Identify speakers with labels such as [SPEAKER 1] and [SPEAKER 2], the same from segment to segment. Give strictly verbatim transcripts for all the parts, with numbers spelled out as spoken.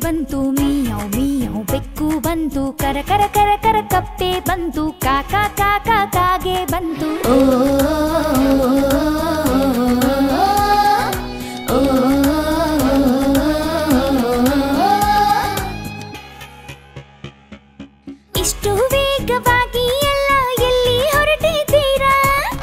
[SPEAKER 1] ಬಂತು ಮೀಯೌ ಮೀಯೌ ಬೆಕ್ಕು ಬಂತು ಕರ ಕರ ಕರ ಕರ ಕಪ್ಪೆ ಬಂತು ಕಾಕ ಕಾಕ ಕಾಗೆ ಬಂತು ಓ ಇಷ್ಟು ವೇಗವಾಗಿ ಎಲ್ಲ ಎಲ್ಲಿ ಹೊರಟಿದ್ದೀರಾ?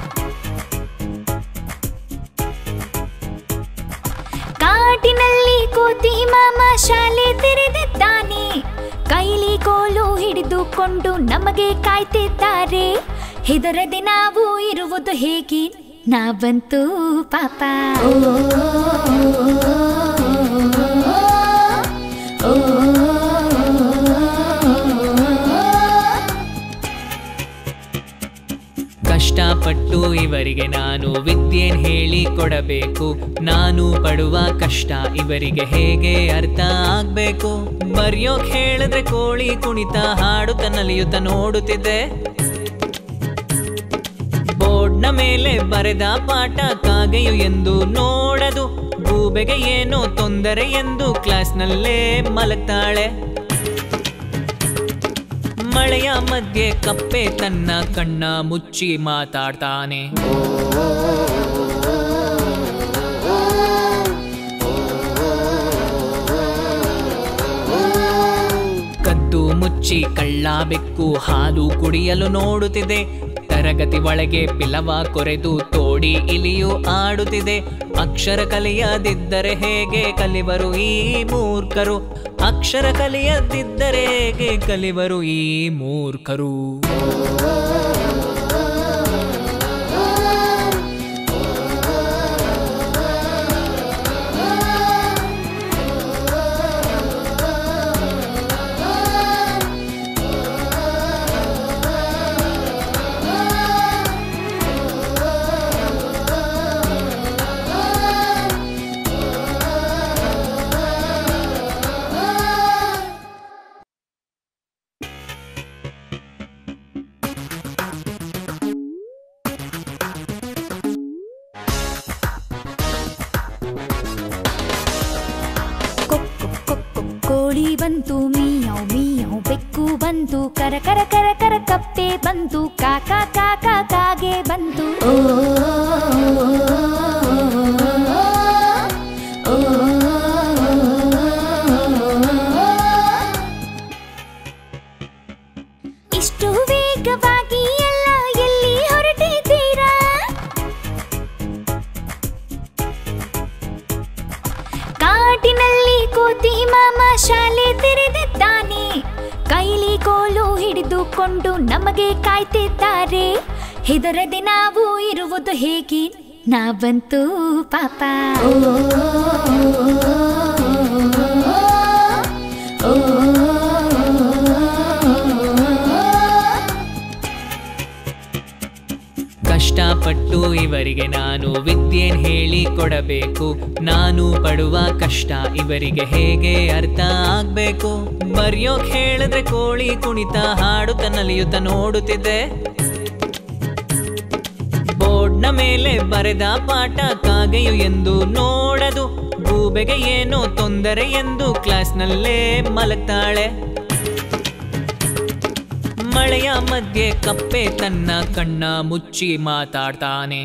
[SPEAKER 1] ಕಾಟಿನಲ್ಲಿ ಕೋತಿ ಮಾಮ ಶಾಲೆ ತೆರೆದಿದ್ದಾನೆ, ಕೈಲಿ ಕೋಲು ಹಿಡಿದುಕೊಂಡು ನಮಗೆ ಕಾಯ್ತಿದ್ದಾರೆ. ಹೆದರದೆ ನಾವು ಇರುವುದು ಹೇಗೆ, ನಾವಂತೂ ಪಾಪ.
[SPEAKER 2] ಕಷ್ಟಪಟ್ಟು ಇವರಿಗೆ ನಾನು ವಿದ್ಯೆನ್ ಹೇಳಿ ಕೊಡಬೇಕು. ನಾನು ಪಡುವ ಕಷ್ಟ ಇವರಿಗೆ ಹೇಗೆ ಅರ್ಥ ಆಗ್ಬೇಕು. ಬರೆಯೋಕ್ ಹೇಳಿದ್ರೆ ಕೋಳಿ ಕುಣಿತ ಹಾಡುತ್ತ ನಲಿಯುತ್ತ ನೋಡುತ್ತಿದ್ದೆ. ಬೋರ್ಡ್ನ ಮೇಲೆ ಬರೆದ ಪಾಠ ಕಾಗೆಯು ಎಂದು ನೋಡದು. ಗೂಬೆಗೆ ಏನೋ ತೊಂದರೆ ಎಂದು ಕ್ಲಾಸ್ನಲ್ಲೇ ಮಲಗ್ತಾಳೆ. ಮಳೆಯ ಮಧ್ಯೆ ಕಪ್ಪೆ ತನ್ನ ಕಣ್ಣ ಮುಚ್ಚಿ ಮಾತಾಡ್ತಾನೆ. ಕದ್ದು ಮುಚ್ಚಿ ಕಳ್ಳ ಬೆಕ್ಕು ಹಾಲು ಕುಡಿಯಲು ನೋಡುತ್ತಿದೆ. ತರಗತಿ ಒಳಗೆ ಪಿಲವ ಕೊರೆದು ತೋಡಿ ಇಲಿಯು ಆಡುತ್ತಿದೆ. ಅಕ್ಷರ ಕಲಿಯದಿದ್ದರೆ ಹೇಗೆ ಕಲಿವರು ಈ ಮೂರ್ಖರು. ಅಕ್ಷರ ಕಲಿಯದಿದ್ದರೆ ಹೇಗೆ ಕಲಿವರು ಈ ಮೂರ್ಖರು.
[SPEAKER 1] ಕೋಳಿ ಬಂತು ಮೀಯೌ ಮೀಯೌ ಬೆಕ್ಕು ಬಂತು ಕರ ಕರ ಕರ ಕರ ಕಪ್ಪೆ ಬಂತು ಕಾಕ ಕಾಕ ಕಾಗೆ ಬಂತು ಓ ಇಷ್ಟು ವೇಗವಾಗಿ ಎಲ್ಲ ಎಲ್ಲಿ ಹೊರಟಿದ್ದೀರಾ? ಕಾಟಿನಲ್ಲಿ ಕೋತಿ ಮಾಮ ಶಾಲೆ ತೆರೆದಿದ್ದಾನೆ, ಕೈಲಿ ಕೋಲು ಹಿಡಿದುಕೊಂಡು ನಮಗೆ ಕಾಯ್ತಿದ್ದಾರೆ. ಹೆದರದೆ ನಾವು ಇರುವುದು ಹೇಗೆ, ನಾವಂತೂ ಪಾಪ.
[SPEAKER 2] ಕಷ್ಟಪಟ್ಟು ಇವರಿಗೆ ನಾನು ವಿದ್ಯೆನ್ ಹೇಳಿ ಕೊಡಬೇಕು. ನಾನು ಪಡುವ ಕಷ್ಟ ಇವರಿಗೆ ಹೇಗೆ ಅರ್ಥ ಆಗ್ಬೇಕು. ಬರೆಯೋಕ್ ಹೇಳಿದ್ರೆ ಕೋಳಿ ಕುಣಿತ ಹಾಡುತ್ತ ನಲಿಯುತ್ತ ನೋಡುತ್ತಿದ್ದೆ. ಬೋರ್ಡ್ನ ಮೇಲೆ ಬರೆದ ಪಾಠ ಕಾಗೆಯು ಎಂದು ನೋಡದು. ಗೂಬೆಗೆ ಏನೋ ತೊಂದರೆ ಎಂದು ಕ್ಲಾಸ್ನಲ್ಲೇ ಮಲಗ್ತಾಳೆ. ಮಳೆಯ ಮಧ್ಯೆ ಕಪ್ಪೆ ತನ್ನ ಕಣ್ಣ ಮುಚ್ಚಿ ಮಾತಾಡ್ತಾನೆ.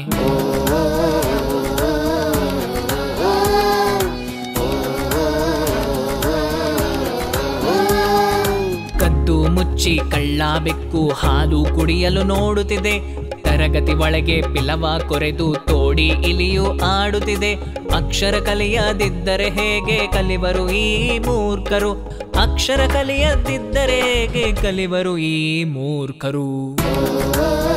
[SPEAKER 2] ಕದ್ದು ಮುಚ್ಚಿ ಕಳ್ಳ ಬೆಕ್ಕು ಹಾಲು ಕುಡಿಯಲು ನೋಡುತ್ತಿದೆ. ತರಗತಿ ಒಳಗೆ ಪಿಲವ ಕೊರೆದು ತೋಡಿ ಇಲಿಯು ಆಡುತ್ತಿದೆ. ಅಕ್ಷರ ಕಲಿಯದಿದ್ದರೆ ಹೇಗೆ ಕಲಿವರು ಈ ಮೂರ್ಖರು. ಅಕ್ಷರ ಕಲಿಯದಿದ್ದರೆ ಹೇಗೆ ಕಲಿವರು ಈ ಮೂರ್ಖರು.